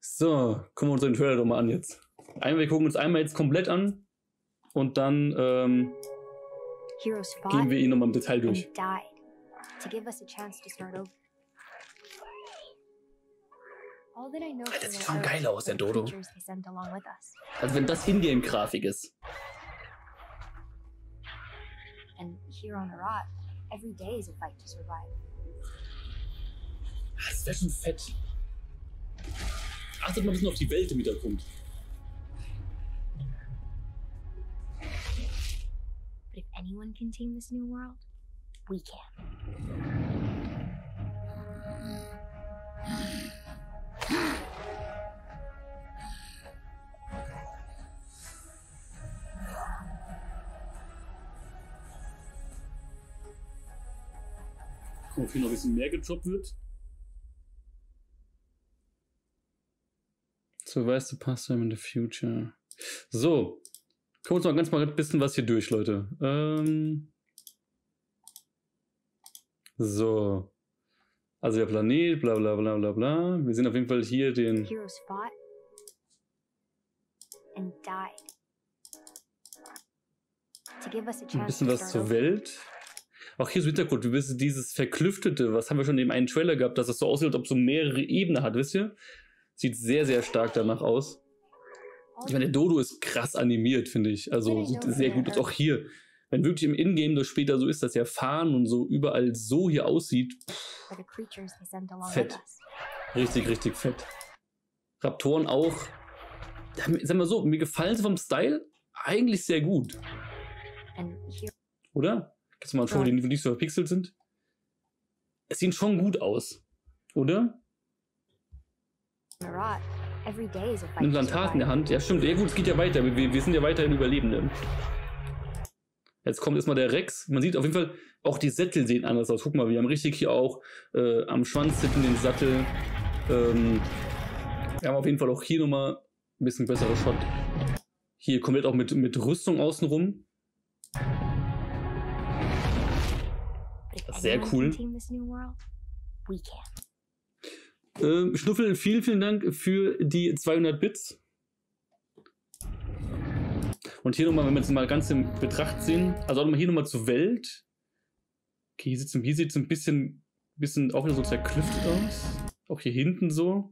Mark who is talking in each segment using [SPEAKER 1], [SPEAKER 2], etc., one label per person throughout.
[SPEAKER 1] So, gucken wir uns den Trailer doch mal an jetzt. Wir gucken uns einmal jetzt komplett an und dann gehen wir ihn nochmal im Detail durch. Das sieht schon geil aus, der Dodo. Also wenn das Ingame-Grafik ist. Das wäre schon fett. Achtet mal ein bisschen auf die Welt im Hintergrund.
[SPEAKER 2] But if anyone can tame this new world, we can.
[SPEAKER 1] Gucken, ob hier noch ein bisschen mehr gedroppt wird. So, weißt du, Pastime in the Future. So, gucken wir uns mal ganz mal ein bisschen was hier durch, Leute. So. Also der Planet, bla bla bla bla bla. Wir sehen auf jeden Fall hier den... Ein bisschen was zur Welt. Auch hier so Hintergrund, wir wissen, dieses Verklüftete, was haben wir schon in dem einen Trailer gehabt, dass das so aussieht, als ob es so mehrere Ebenen hat, wisst ihr? Sieht sehr, sehr stark danach aus. Ich meine, der Dodo ist krass animiert, finde ich. Also sieht sehr gut aus. Auch hier, wenn wirklich im Ingame das später so ist, dass der Fahren und so überall so hier aussieht. Fett. Richtig, richtig fett. Raptoren auch. Sag mal so, mir gefallen sie vom Style eigentlich sehr gut. Oder? Kannst du mal schauen, die nicht so verpixelt sind? Es sieht schon gut aus. Oder? Ein Implantat in der Hand. Ja, stimmt. Ja gut, es geht ja weiter. Wir sind ja weiterhin Überlebende. Jetzt kommt erstmal der Rex. Man sieht auf jeden Fall, auch die Sättel sehen anders aus. Guck mal, wir haben richtig hier auch am Schwanz sitzen den Sattel. Wir haben auf jeden Fall auch hier nochmal ein bisschen bessere Shot. Hier komplett auch mit Rüstung außenrum. Sehr cool. Schnuffel, vielen, vielen Dank für die 200 Bits. Und hier nochmal, wenn wir jetzt mal ganz in Betracht sehen, also auch nochmal hier nochmal zur Welt. Okay, hier sieht es ein bisschen auch wieder so zerklüftet aus. Auch hier hinten so.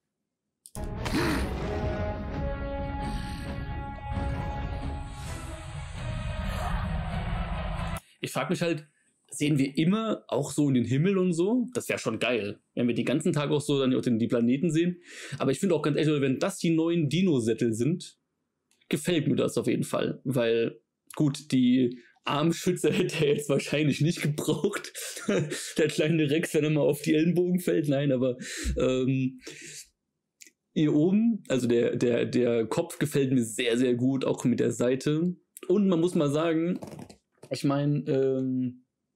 [SPEAKER 1] Ich frage mich halt, sehen wir immer auch so in den Himmel und so? Das wäre schon geil, wenn wir den ganzen Tag auch so dann auch die Planeten sehen. Aber ich finde auch ganz ehrlich, wenn das die neuen Dino-Sättel sind, gefällt mir das auf jeden Fall. Weil, gut, die Armschützer hätte er jetzt wahrscheinlich nicht gebraucht. Der kleine Rex, wenn er mal auf die Ellenbogen fällt. Nein, aber hier oben, also der Kopf gefällt mir sehr, sehr gut, auch mit der Seite. Und man muss mal sagen, ich meine,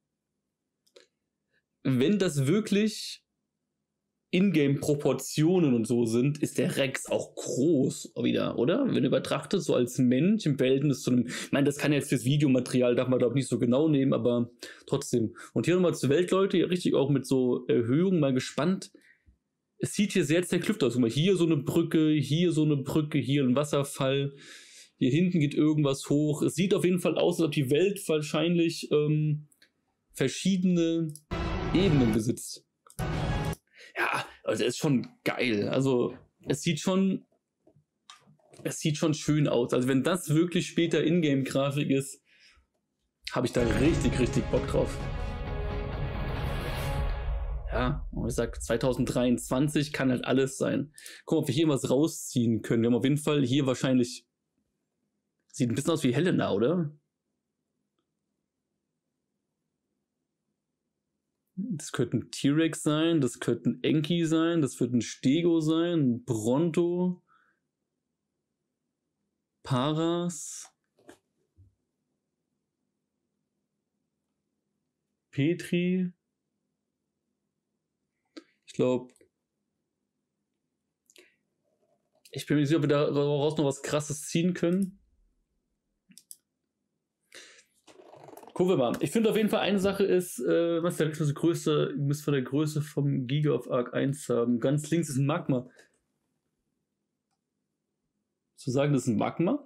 [SPEAKER 1] wenn das wirklich Ingame-Proportionen und so sind, ist der Rex auch groß wieder, oder? Wenn du betrachtest, so als Mensch im Verhältnis zu einem, ich meine, das kann jetzt fürs Videomaterial, darf man glaube ich nicht so genau nehmen, aber trotzdem. Und hier nochmal zur Welt, Leute, hier richtig auch mit so Erhöhung, mal gespannt. Es sieht hier sehr zerklüftet aus. Guck mal, hier so eine Brücke, hier so eine Brücke, hier ein Wasserfall. Hier hinten geht irgendwas hoch. Es sieht auf jeden Fall aus, als ob die Welt wahrscheinlich verschiedene Ebenen besitzt. Ja, also es ist schon geil. Also es sieht schon schön aus. Also wenn das wirklich später Ingame-Grafik ist, habe ich da richtig, richtig Bock drauf. Ja, und ich sag, 2023 kann halt alles sein. Guck mal, ob wir hier was rausziehen können. Wir haben auf jeden Fall hier wahrscheinlich, sieht ein bisschen aus wie Helena, oder? Das könnte ein T-Rex sein, das könnte ein Enki sein, das wird ein Stego sein, ein Bronto, Paras, Petri. Ich glaube, ich bin mir nicht sicher, ob wir daraus noch was Krasses ziehen können. Gucken wir mal. Ich finde auf jeden Fall eine Sache ist, was der größte, ihr müsst von der Größe vom Giga of Arc 1 haben. Ganz links ist ein Magma. Zu sagen, das ist ein Magma?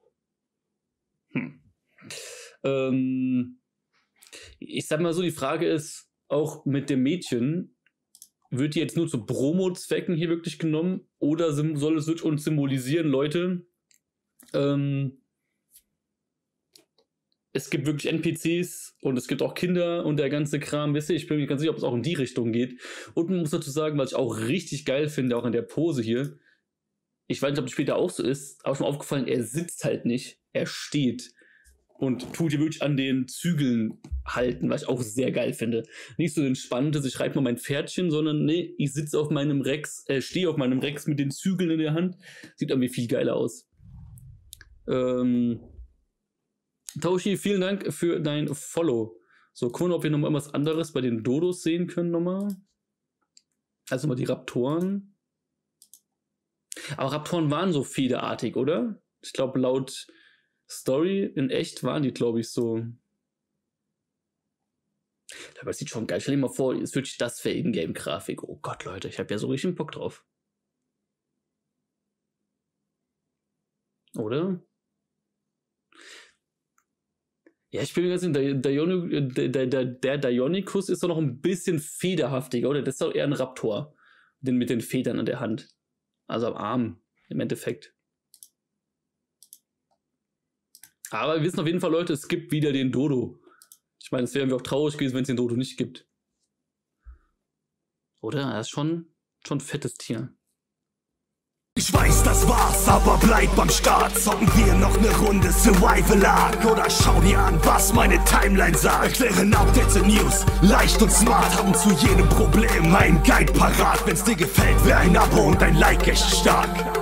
[SPEAKER 1] Ich sag mal so, die Frage ist auch mit dem Mädchen, wird die jetzt nur zu Promo-Zwecken hier wirklich genommen oder soll es wirklich uns symbolisieren, Leute, es gibt wirklich NPCs und es gibt auch Kinder und der ganze Kram, wisst ihr, ich bin mir ganz sicher, ob es auch in die Richtung geht. Und man muss dazu sagen, was ich auch richtig geil finde, auch in der Pose hier, ich weiß nicht, ob es später auch so ist, aber schon aufgefallen, er sitzt halt nicht, er steht und tut hier wirklich an den Zügeln halten, was ich auch sehr geil finde. Nicht so entspanntes, ich reite mal mein Pferdchen, sondern nee, ich sitze auf meinem Rex, stehe auf meinem Rex mit den Zügeln in der Hand. Sieht irgendwie viel geiler aus. Taushi, vielen Dank für dein Follow. So, gucken wir, ob wir nochmal irgendwas anderes bei den Dodos sehen können nochmal. Also mal die Raptoren. Aber Raptoren waren so federartig, oder? Ich glaube, laut Story in echt waren die, glaube ich, so. Aber es sieht schon geil. Stell dir mal vor, es wird das für Ingame-Grafik. Oh Gott, Leute, ich habe ja so richtig Bock drauf. Oder? Ja, ich bin mir ganz sicher, der Deinonychus ist doch noch ein bisschen federhaftiger, oder? Das ist doch eher ein Raptor. Den mit den Federn an der Hand. Also am Arm, im Endeffekt. Aber wir wissen auf jeden Fall, Leute, es gibt wieder den Dodo. Ich meine, es wäre mir auch traurig gewesen, wenn es den Dodo nicht gibt. Oder? Er ist schon ein fettes Tier.
[SPEAKER 3] Ich weiß, das war's, aber bleib am Start. Zocken wir noch eine Runde Survival Ark oder schau dir an, was meine Timeline sagt. Erklären Updates und News, leicht und smart, haben zu jedem Problem einen Guide parat. Wenn's dir gefällt, wäre ein Abo und ein Like echt stark.